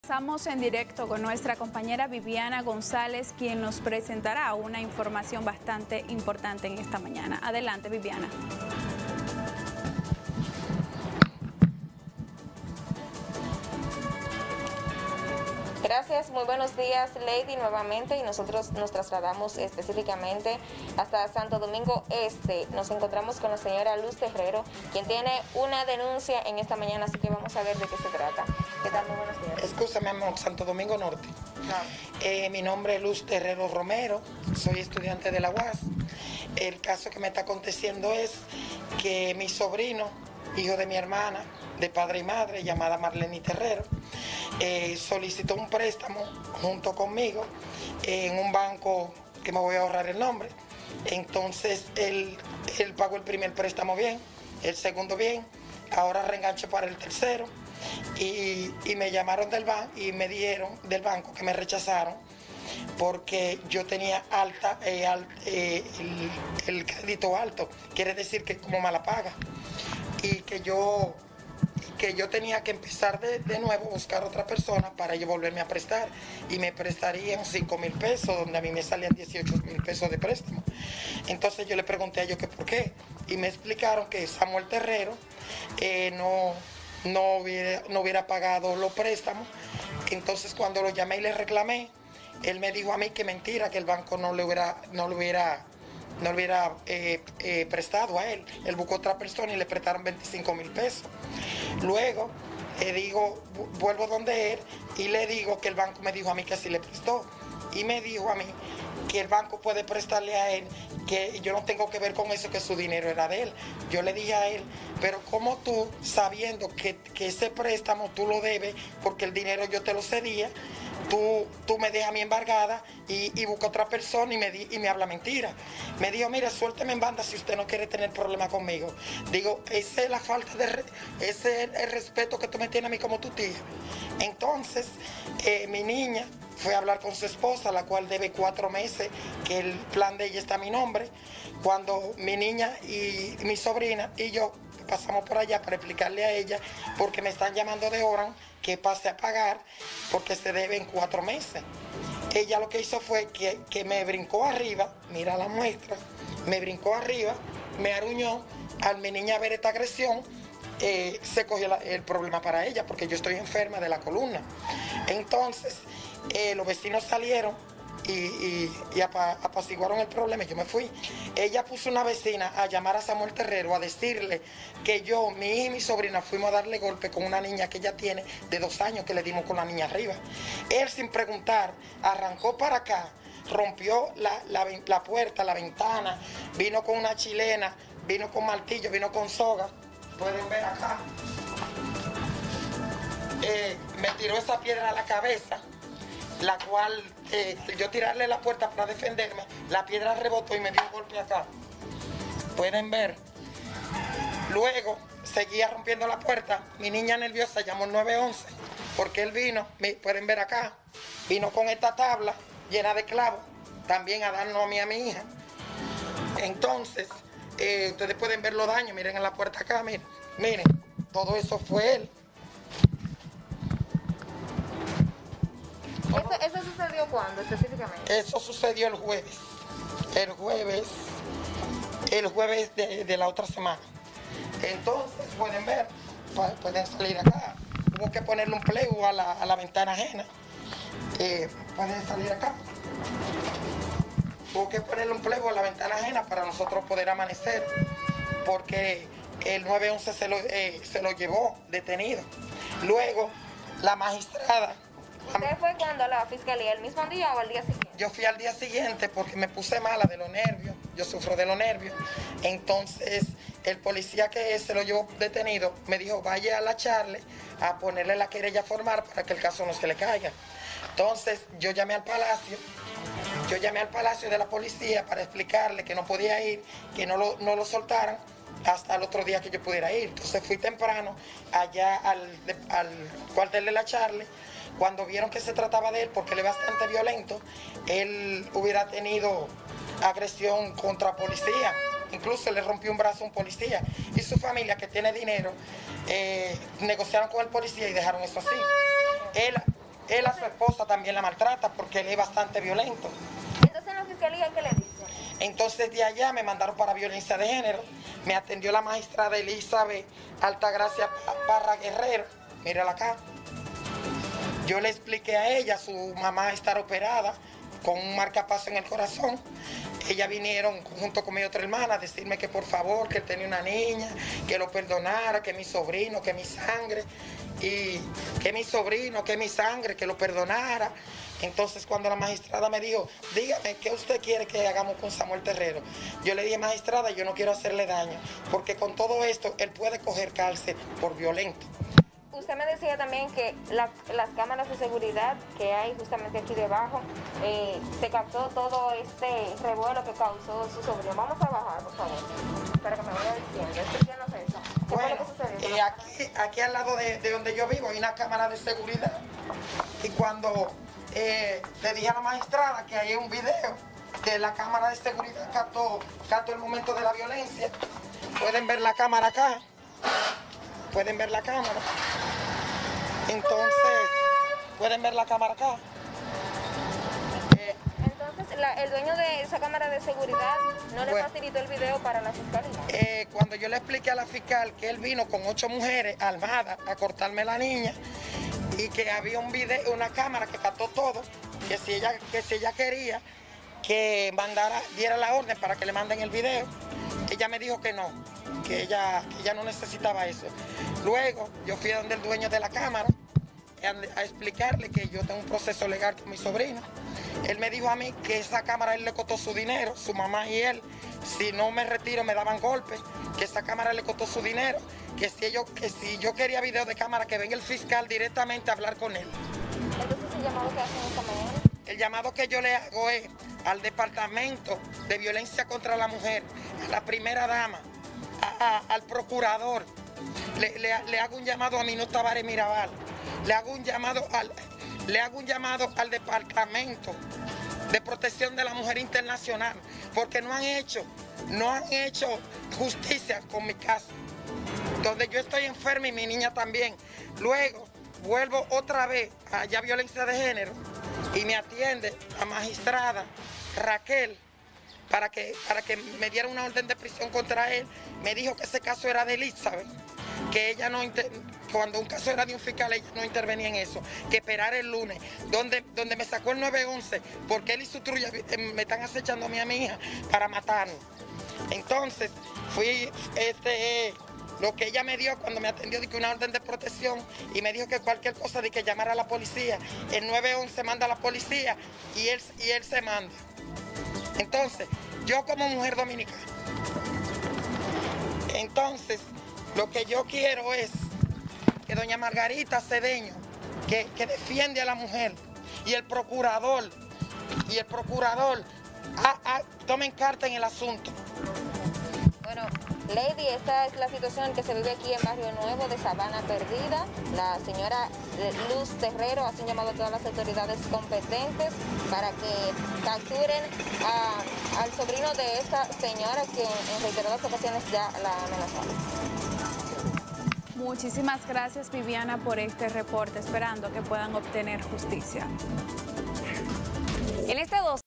Estamos en directo con nuestra compañera Viviana González, quien nos presentará una información bastante importante en esta mañana. Adelante, Viviana. Gracias, muy buenos días, Lady, nuevamente, y nosotros nos trasladamos específicamente hasta Santo Domingo Este. Nos encontramos con la señora Luz Terrero, quien tiene una denuncia en esta mañana, así que vamos a ver de qué se trata. ¿Qué tal? Muy buenos días. Escúchame, amor, Santo Domingo Norte. Mi nombre es Luz Terrero Romero, soy estudiante de la UAS. El caso que me está aconteciendo es que mi sobrino, hijo de mi hermana, de padre y madre, llamada Marlene Terrero, solicitó un préstamo junto conmigo en un banco que me voy a ahorrar el nombre. Entonces él pagó el primer préstamo bien, el segundo bien, ahora reengancho para el tercero y me llamaron del banco y me dijeron del banco que me rechazaron porque yo tenía el crédito alto, quiere decir que como mala paga, y que yo tenía que empezar de nuevo, buscar otra persona para yo volverme a prestar, y me prestarían 5,000 pesos, donde a mí me salían 18,000 pesos de préstamo. Entonces yo le pregunté a ellos que por qué, y me explicaron que Samuel Terrero no hubiera pagado los préstamos. Entonces cuando lo llamé y le reclamé, él me dijo a mí que mentira, que el banco no le hubiera prestado a él. Él buscó otra persona y le prestaron 25,000 pesos. Luego vuelvo donde él y le digo que el banco me dijo a mí que sí le prestó. Y me dijo a mí que el banco puede prestarle a él, que yo no tengo que ver con eso, que su dinero era de él. Yo le dije a él, pero ¿cómo tú, sabiendo que ese préstamo tú lo debes, porque el dinero yo te lo cedía, tú me dejas a mí embargada y busca otra persona y me habla mentira? Me dijo, mira, suélteme en banda si usted no quiere tener problema conmigo. Digo, esa es la falta ese es el respeto que tú me tienes a mí como tu tía. Entonces, mi niña fue a hablar con su esposa, la cual debe 4 meses, que el plan de ella está a mi nombre. Cuando mi niña y mi sobrina y yo pasamos por allá para explicarle a ella, porque me están llamando de Oran, que pase a pagar, porque se deben 4 meses. Ella lo que hizo fue que me brincó arriba, mira la muestra, me brincó arriba, me aruñó. Al mi niña ver esta agresión, se cogió el problema para ella, porque yo estoy enferma de la columna. Entonces, los vecinos salieron y apaciguaron el problema y yo me fui. Ella puso una vecina a llamar a Samuel Terrero a decirle que yo, mi hija y mi sobrina fuimos a darle golpe con una niña que ella tiene de 2 años, que le dimos con la niña arriba. Él, sin preguntar, arrancó para acá, rompió la puerta, la ventana, vino con una chilena, vino con martillo, vino con soga. Pueden ver acá. Me tiró esa piedra a la cabeza, la cual, yo tirarle la puerta para defenderme, la piedra rebotó y me dio un golpe acá. Pueden ver. Luego seguía rompiendo la puerta. Mi niña nerviosa llamó al 911 porque él vino, pueden ver acá, vino con esta tabla llena de clavos, también a darnos a mí y a mi hija. Entonces, ustedes pueden ver los daños, miren en la puerta acá, miren, todo eso fue él. ¿Eso sucedió cuándo específicamente? Eso sucedió el jueves de la otra semana. Entonces, pueden ver, pueden salir acá. Hubo que ponerle un plego a la ventana ajena. Pueden salir acá. Hubo que ponerle un plego a la ventana ajena para nosotros poder amanecer, porque el 911 se lo llevó detenido. Luego, la magistrada... ¿Usted fue cuando a la fiscalía, el mismo día o al día siguiente? Yo fui al día siguiente porque me puse mala de los nervios, yo sufro de los nervios. Entonces, el policía que se lo llevó detenido me dijo, vaya a la Charle a ponerle la querella formal para que el caso no se le caiga. Entonces, yo llamé al palacio de la policía para explicarle que no podía ir, que no lo soltaran hasta el otro día que yo pudiera ir. Entonces fui temprano allá al cuartel de la Charle. Cuando vieron que se trataba de él, porque él es bastante violento, él hubiera tenido agresión contra policía. Incluso le rompió un brazo a un policía. Y su familia, que tiene dinero, negociaron con el policía y dejaron eso así. Él a su esposa también la maltrata porque él es bastante violento. Entonces en la fiscalía, ¿qué le dicen? Entonces de allá me mandaron para violencia de género. Me atendió la magistrada Elizabeth Altagracia Parra Guerrero. Mírala acá. Yo le expliqué a ella, su mamá estar operada con un marcapaso en el corazón. Ellas vinieron junto con mi otra hermana a decirme que por favor, que él tenía una niña, que lo perdonara, que mi sobrino, que mi sangre, y que mi sobrino, que mi sangre, que lo perdonara. Entonces cuando la magistrada me dijo, dígame, ¿qué usted quiere que hagamos con Samuel Terrero? Yo le dije, magistrada, yo no quiero hacerle daño, porque con todo esto él puede coger cárcel por violento. Usted me decía también que las cámaras de seguridad que hay justamente aquí debajo, se captó todo este revuelo que causó su sobrino. Vamos a bajar, por favor, para que me vaya diciendo. Explíquenos eso. ¿Qué fue lo que sucedió? Aquí al lado de donde yo vivo hay una cámara de seguridad. Y cuando le dije a la magistrada que hay un video que la cámara de seguridad captó el momento de la violencia. Pueden ver la cámara acá. Pueden ver la cámara. Entonces, pueden ver la cámara acá. Entonces, el dueño de esa cámara de seguridad no le facilitó el video para la fiscalía. Cuando yo le expliqué a la fiscal que él vino con 8 mujeres armadas a cortarme la niña y que había un video, una cámara que captó todo, que si ella quería que diera la orden para que le manden el video, ella me dijo que no, que ella no necesitaba eso. Luego yo fui a donde el dueño de la cámara a explicarle que yo tengo un proceso legal con mi sobrino. Él me dijo a mí que esa cámara él le costó su dinero, su mamá y él. Si no me retiro me daban golpes, que esa cámara le costó su dinero, que si yo quería video de cámara que venga el fiscal directamente a hablar con él. Entonces el llamado que hacen esta mañana. El llamado que yo le hago es al Departamento de Violencia contra la Mujer, a la primera dama, al procurador. Le hago un llamado a Minú Tavares Mirabal. Le hago un llamado al Departamento de Protección de la Mujer Internacional, porque no han hecho justicia con mi caso, donde yo estoy enferma y mi niña también. Luego vuelvo otra vez allá a violencia de género y me atiende la magistrada Raquel para que me diera una orden de prisión contra él. Me dijo que ese caso era de Elizabeth, que ella no cuando un caso era de un fiscal, ella no intervenía en eso, que esperar el lunes, donde me sacó el 911, porque él y su trulla me están acechando a mí y a mi hija para matarnos. Entonces, lo que ella me dio cuando me atendió, de que una orden de protección, y me dijo que cualquier cosa, de que llamara a la policía. El 911 manda a la policía y él se manda. Entonces, yo como mujer dominicana, entonces, lo que yo quiero es que doña Margarita Cedeño, que defiende a la mujer, y el procurador tomen carta en el asunto. Bueno, Lady, esta es la situación que se vive aquí en Barrio Nuevo de Sabana Perdida. La señora Luz Terrero hace un llamado a todas las autoridades competentes para que capturen al sobrino de esta señora, que en reiteradas ocasiones ya la amenazaron. Muchísimas gracias, Viviana, por este reporte, esperando que puedan obtener justicia. En este